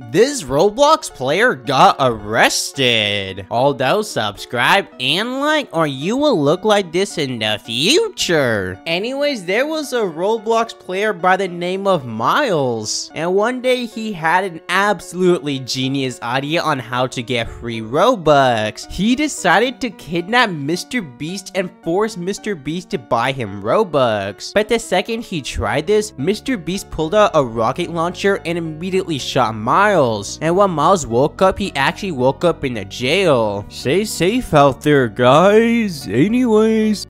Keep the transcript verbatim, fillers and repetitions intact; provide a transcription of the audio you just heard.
This Roblox player got arrested. Although subscribe and like or you will look like this in the future. Anyways, there was a Roblox player by the name of Miles. And one day he had an absolutely genius idea on how to get free Robux. He decided to kidnap Mister Beast and force Mister Beast to buy him Robux. But the second he tried this, Mister Beast pulled out a rocket launcher and immediately shot Miles. And when Miles woke up, he actually woke up in a jail. Stay safe out there, guys. Anyways,